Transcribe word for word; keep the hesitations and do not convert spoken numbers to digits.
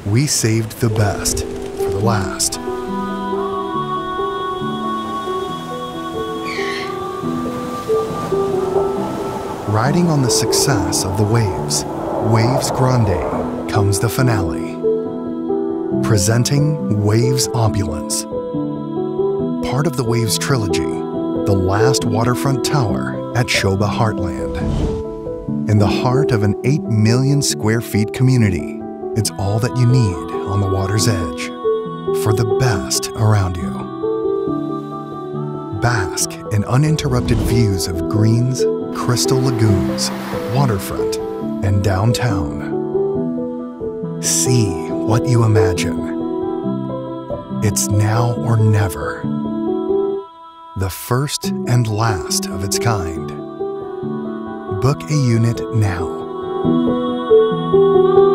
We saved the best for the last. Riding on the success of the waves, Waves Grande, comes the finale. Presenting Waves Opulence. Part of the Waves trilogy, the last waterfront tower at Sobha Heartland. In the heart of an eight million square feet community, it's all that you need on the water's edge for the best around you. Bask in uninterrupted views of greens, crystal lagoons, waterfront, and downtown. See what you imagine. It's now or never. The first and last of its kind. Book a unit now.